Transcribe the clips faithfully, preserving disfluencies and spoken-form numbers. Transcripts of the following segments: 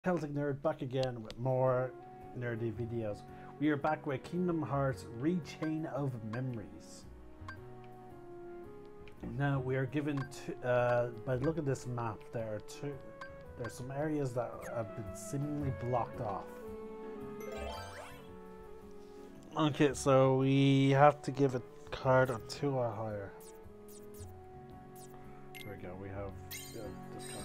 Celtic Nerd back again with more nerdy videos. We are back with Kingdom Hearts Rechain of Memories. Now we are given two, uh, by the look at this map, there are two, there are some areas that have been seemingly blocked off. Okay, so we have to give a card of two or higher. There we go, we have, we have this card.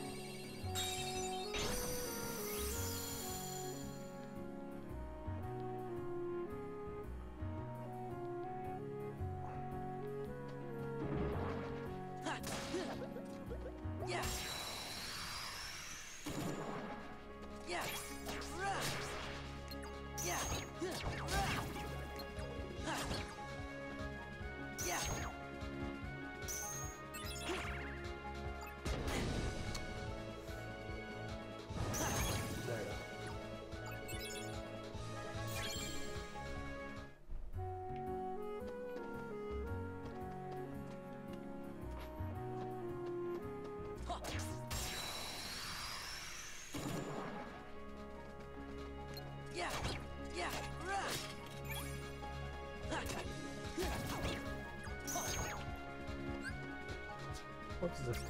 What does this do?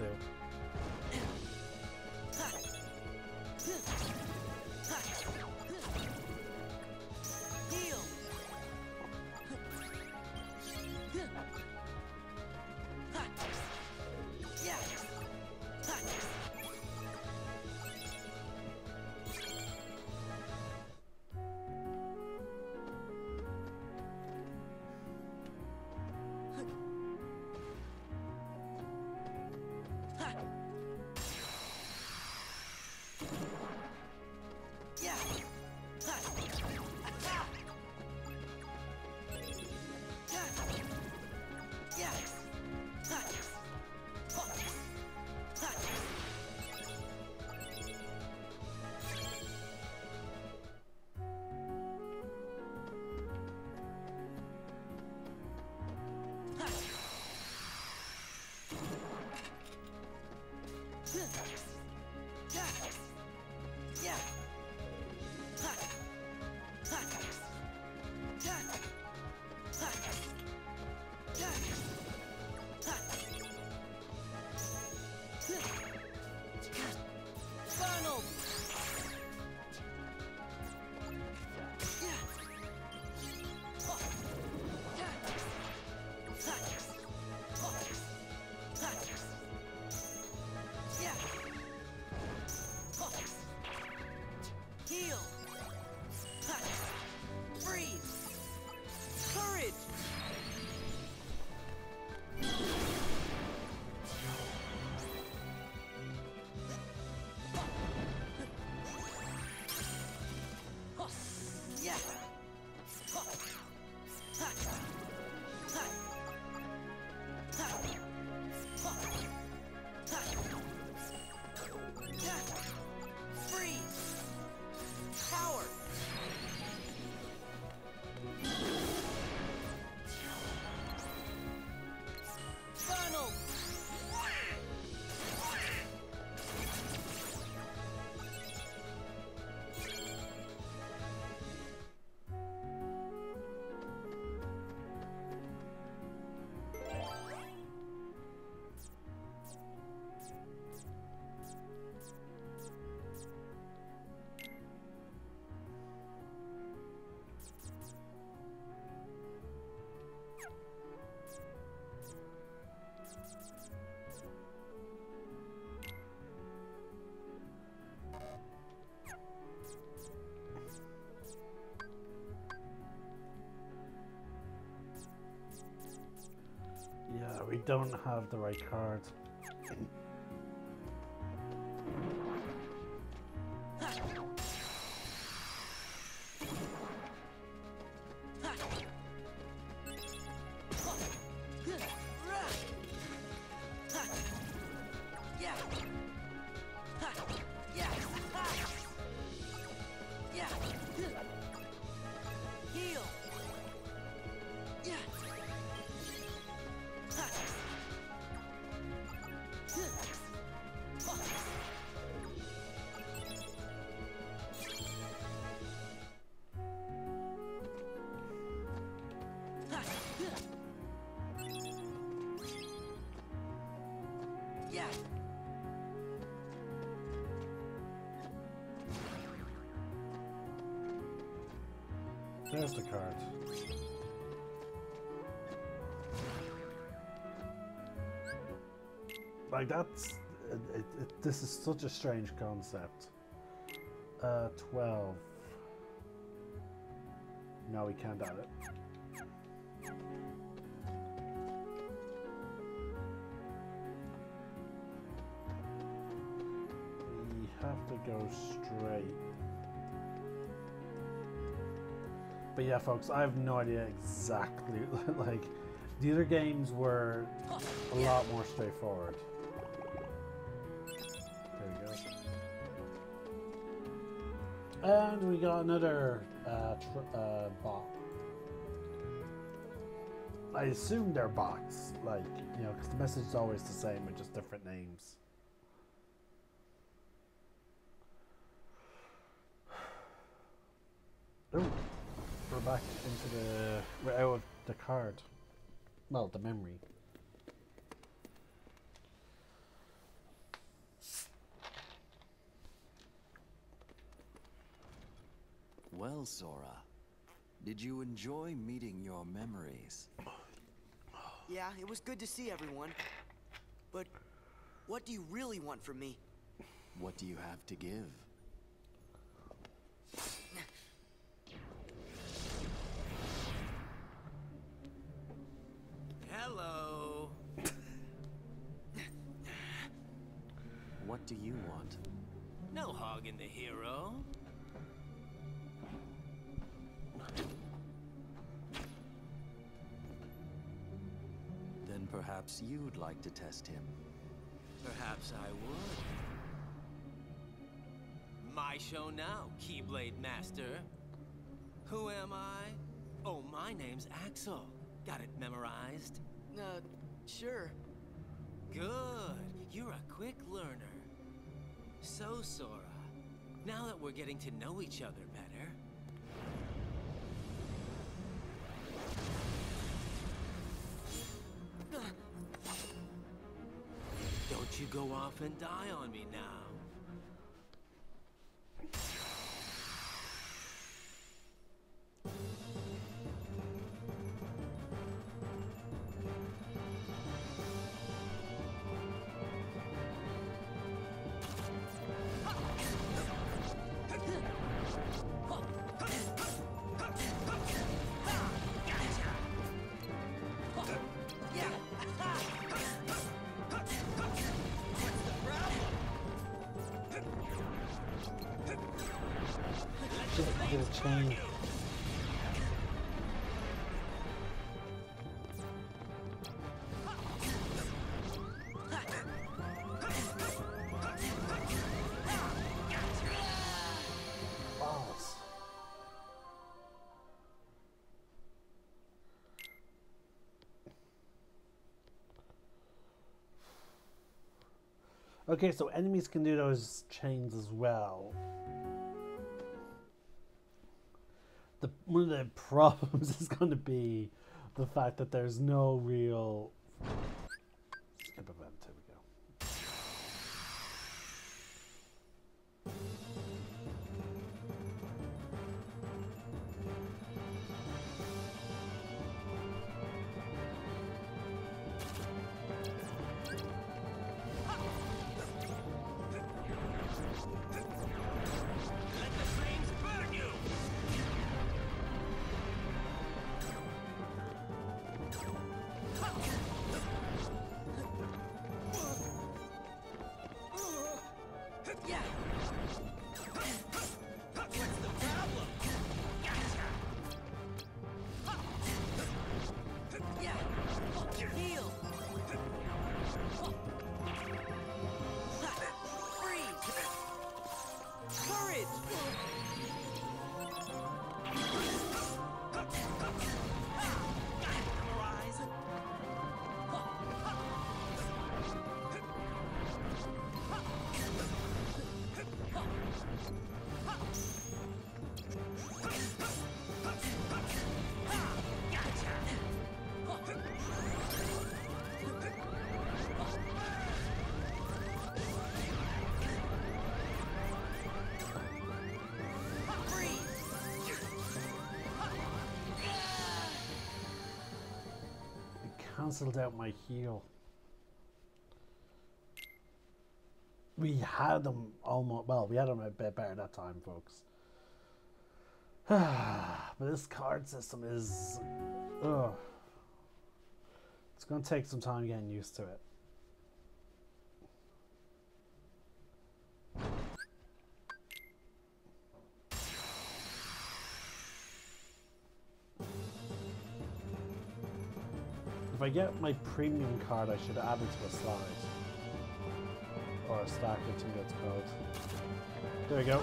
Yeah, we don't have the right card. Huh. There's the card. Like that's, it, it, it, this is such a strange concept. Uh, twelve. No, we can't add it. We have to go straight. But yeah, folks, I have no idea exactly. Like, the other games were a lot more straightforward. There we go. And we got another uh, tr uh, bot. I assume they're bots, like, you know, because the message is always the same with just different names. Ooh. We're back into the... We're out of the card. Well, the memory. Well, Sora, did you enjoy meeting your memories? Yeah, it was good to see everyone. But what do you really want from me? What do you have to give? Hello. What do you want? No hogging the hero. Then perhaps you'd like to test him. Perhaps I would. My show now, Keyblade Master. Who am I? Oh, my name's Axel. Got it memorized? Uh, sure. Good. You're a quick learner. So, Sora, now that we're getting to know each other better... Don't you go off and die on me now. Get a chain. Balls. Okay, so enemies can do those chains as well. The, one of the problems is going to be the fact that there's no real skip event. Here we go. cancelled out my heal. We had them almost, well, we had them a bit better that time, folks. But this card system is, ugh. It's going to take some time getting used to it. If I get my premium card, I should add it to a slide. Or a stack, I think that's called. There we go.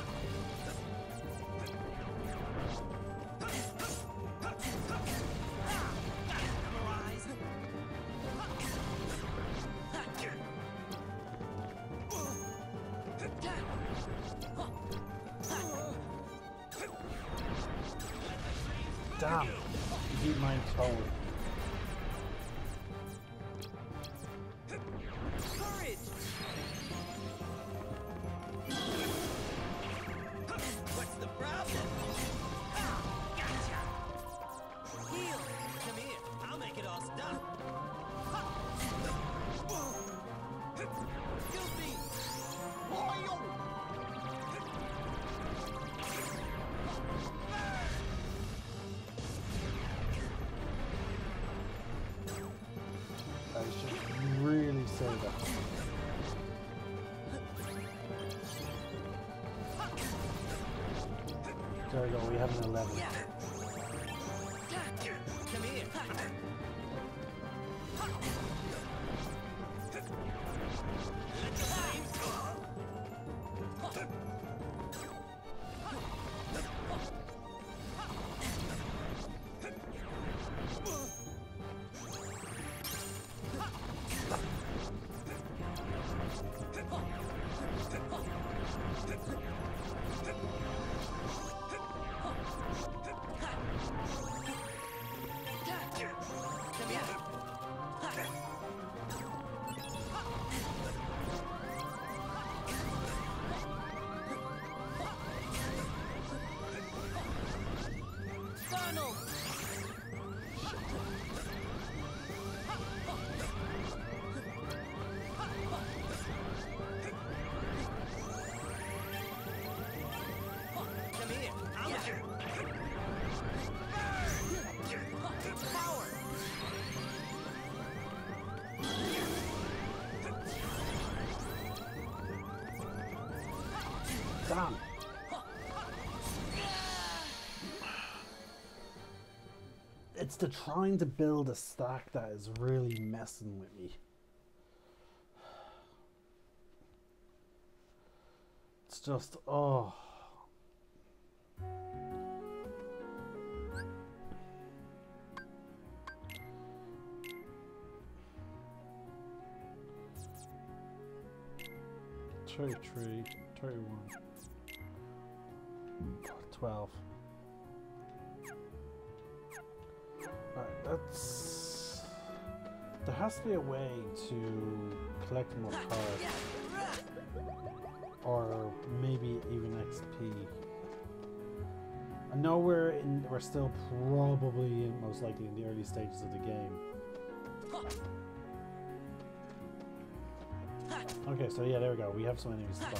Damn! You beat mine totally. There we go, we have an eleven. Yeah. Come here. Damn. It's the trying to build a stack that is really messing with me. It's just, oh. thirty-three, thirty-one, twelve. Alright, that's... There has to be a way to collect more cards. Or maybe even X P. I know we're in we're still probably in, most likely in the early stages of the game. Okay, so yeah, there we go. We have some enemies spawned.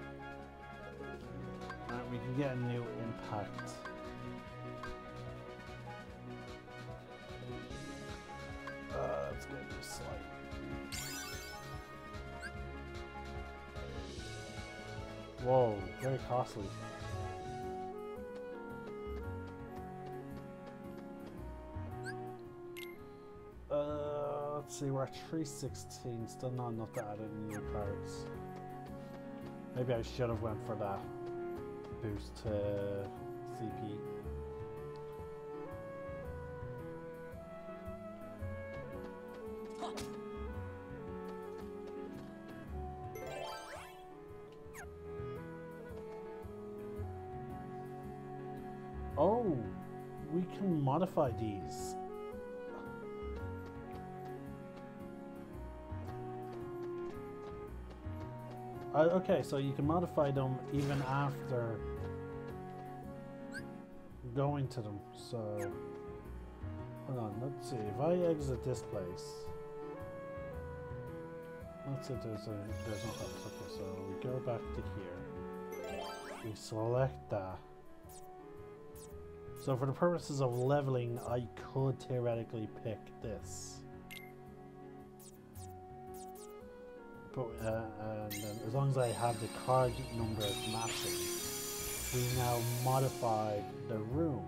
We can get a new impact. Whoa, very costly. Uh, let's see, we're at three sixteen, still not enough to add any new cards. Maybe I should have went for that boost to C P. Oh, we can modify these. Uh, okay, so you can modify them even after going to them. So, hold on, let's see. If I exit this place, let's say there's a there's no house. Okay, so we go back to here. We select that. So for the purposes of leveling, I could theoretically pick this. But, uh, and then as long as I have the card numbers matching, we now modify the room.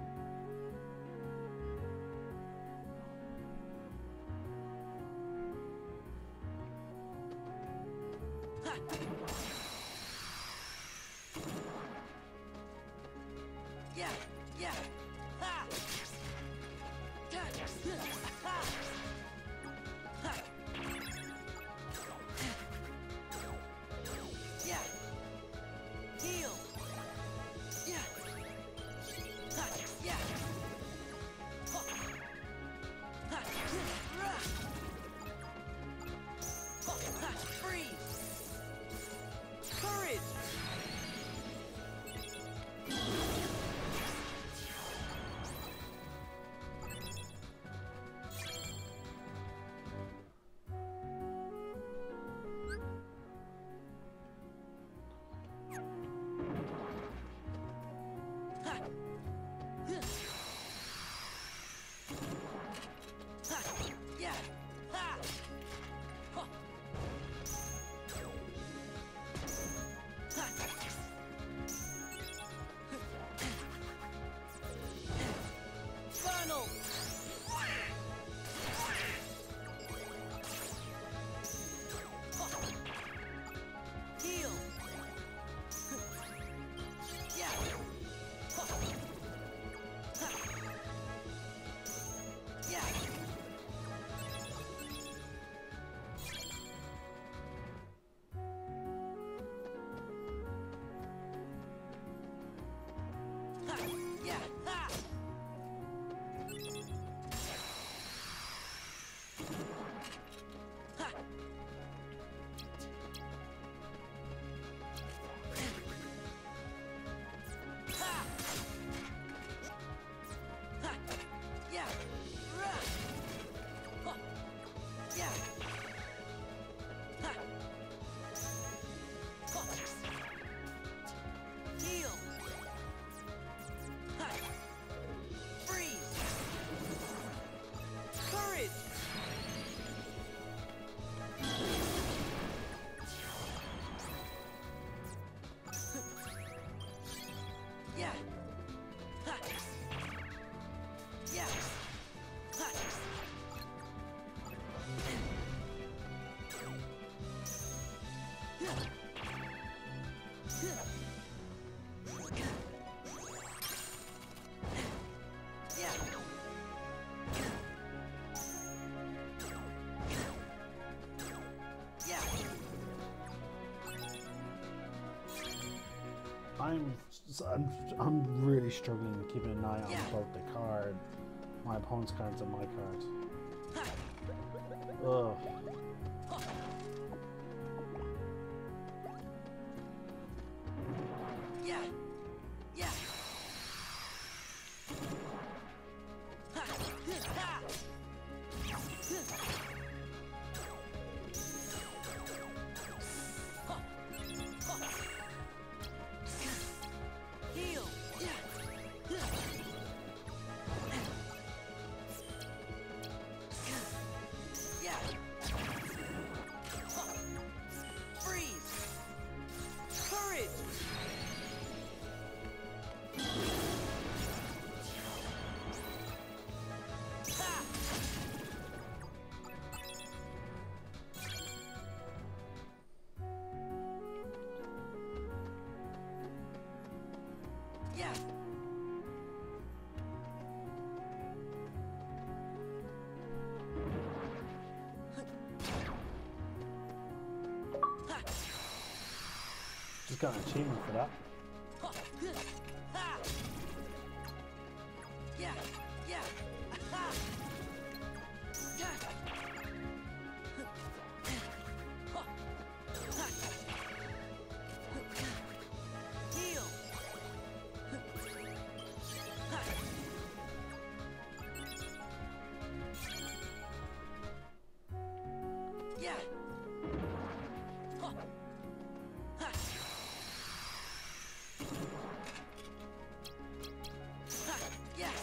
Yeah, yeah. Ha! Yeah. Heal. Yeah. Yeah. Freeze. Courage. I'm, I'm I'm really struggling keeping an eye on both the card, my opponent's cards, and my cards. Ugh. Yeah. Yeah. Heal. Yeah. Just got an achievement for that. Yeah, yeah. Heal. Yeah. Yes.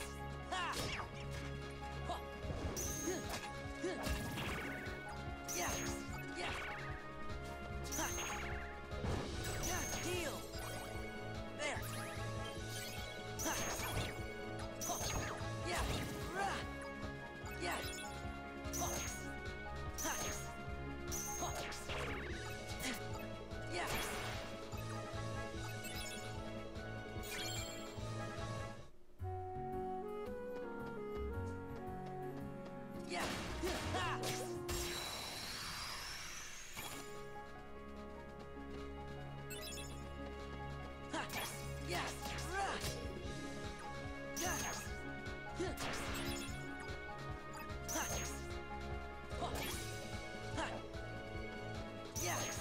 Yes. Yeah. Heal. There. Yeah. Yeah. Yes. Yeah. Yes. Yes.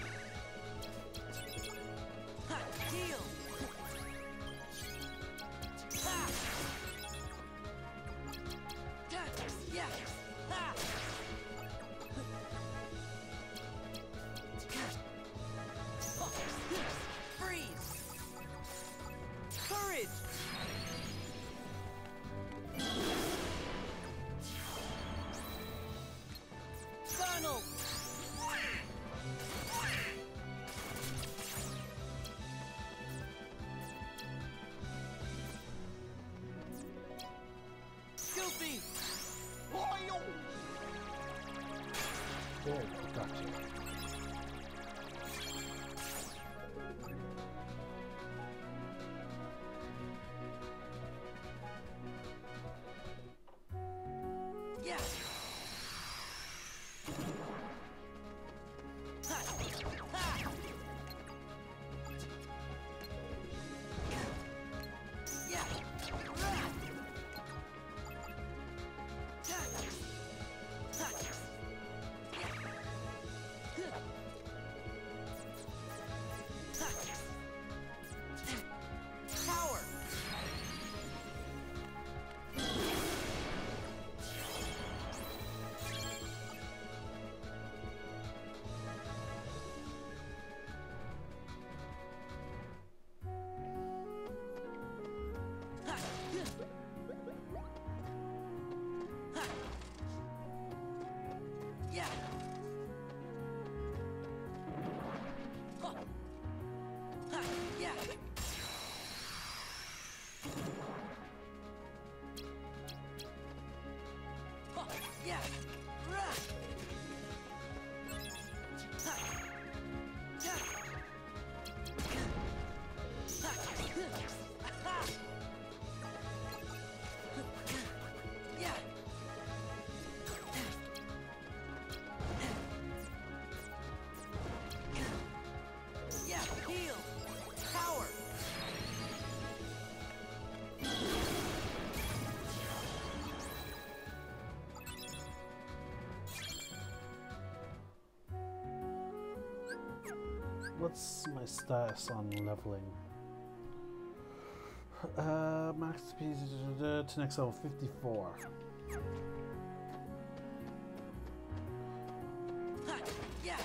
Heal. Yes. Freeze. Courage. Funnel. Goofy. Loyal. There you go, gotcha. Yeah. Yeah. Power. Yeah. Yeah. Yeah. Yeah. Yeah. Heal. Power. What's my status on leveling? Uh, max speed to next level fifty-four. Yeah.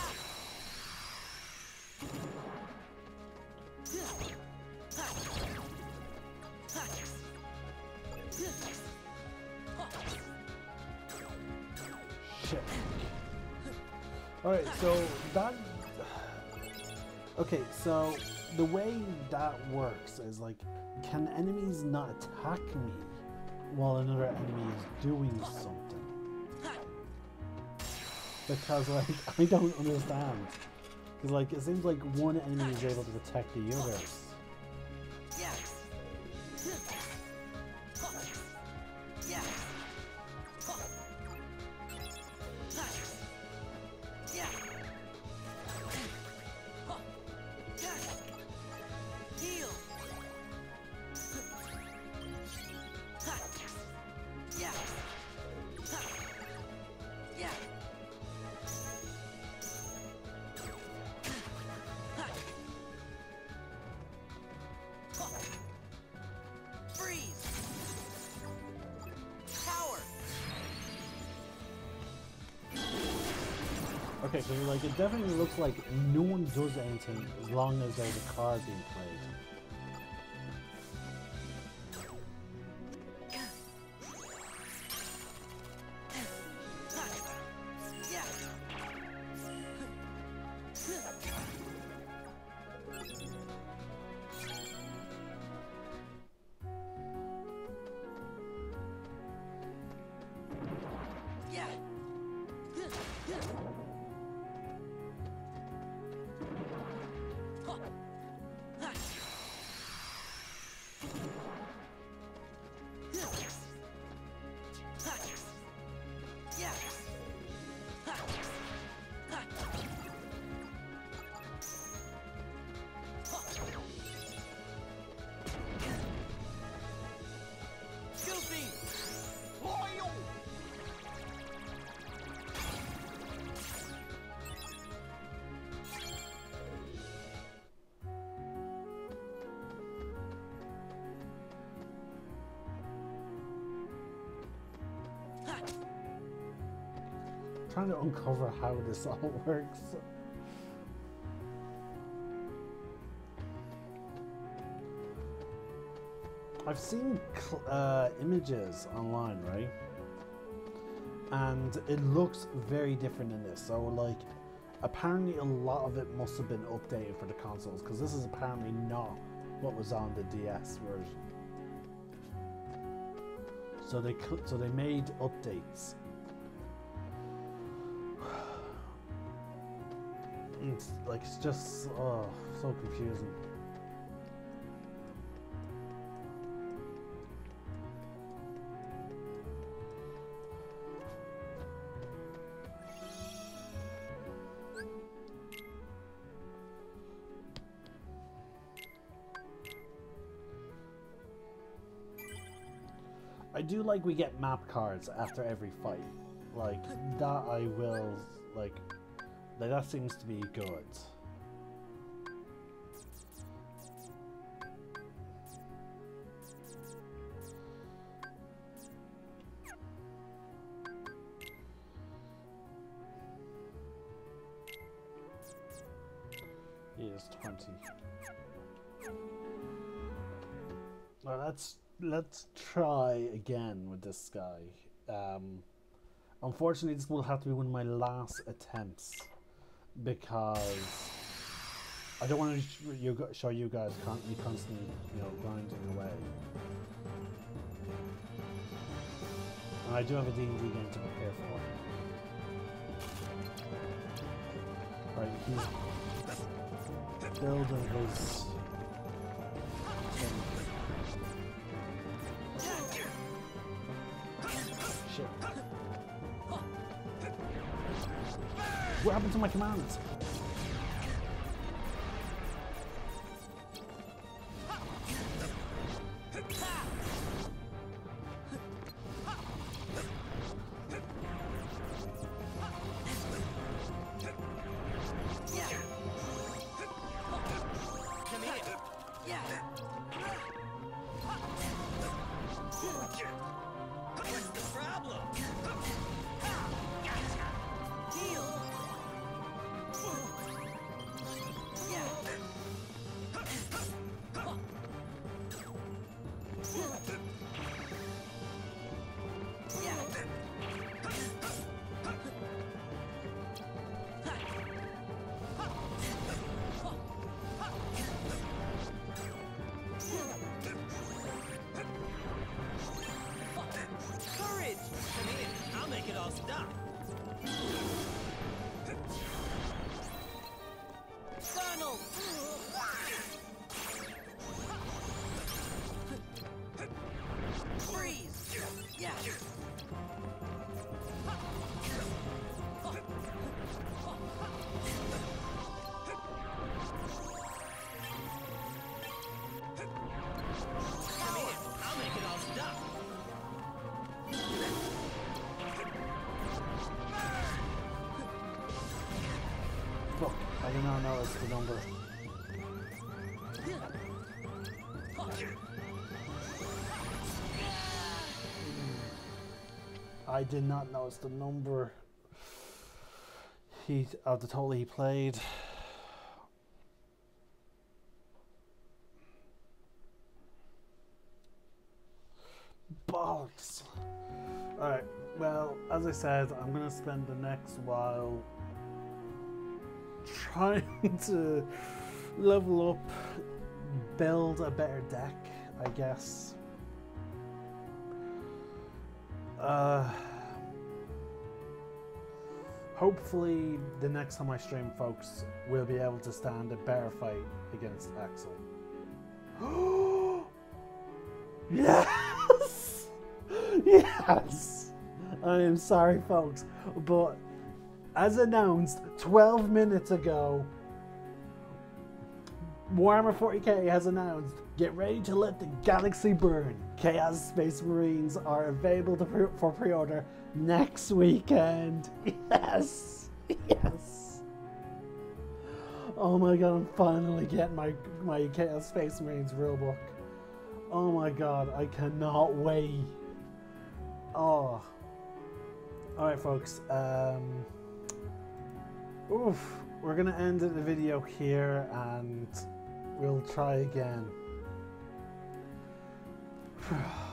Shit. Alright, so that... Okay, so the way that works is like, can enemies not attack me while another enemy is doing something? Because like, I don't understand. Because like, it seems like one enemy is able to attack the others. Yes. Yes. Yeah. Okay, so like it definitely looks like no one does anything as long as there's a card being played. Trying to uncover how this all works. I've seen uh, images online, right? And it looks very different in this. So, like, apparently a lot of it must have been updated for the consoles, because this is apparently not what was on the D S version. So they so they made updates. It's like it's just oh so confusing. I do like we get map cards after every fight. Like that I will like Like, that seems to be good. He is twenty. Well, let's let's try again with this guy. Um, unfortunately, this will have to be one of my last attempts, because I don't want to sh you show you guys con me constantly, you know, grinding away. And I do have a D and D game to prepare for. Right, he's building his thing. Shit. What happened to my commands? I do not know it's the number. I did not know it's the number. he of the total he played. Bollocks. Alright, well, as I said, I'm gonna spend the next while trying to level up, build a better deck, I guess. Uh, hopefully the next time I stream, folks, we'll be able to stand a better fight against Axel. Yes! Yes! I am sorry, folks, but as announced twelve minutes ago, Warhammer forty K has announced, get ready to let the galaxy burn. Chaos Space Marines are available to pre for pre-order next weekend. Yes! Yes! Oh my god, I'm finally getting my, my Chaos Space Marines rulebook. Oh my god, I cannot wait. Oh. Alright, folks. Um, oof. We're going to end the video here and we'll try again.